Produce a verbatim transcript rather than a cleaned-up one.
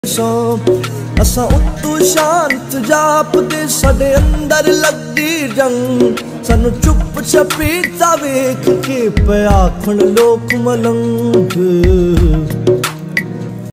असा उत्तू शांत जापदे साडे अंदर लगदी जंग सानू चुप छपीता वेख के पे आखण लोक मलंग।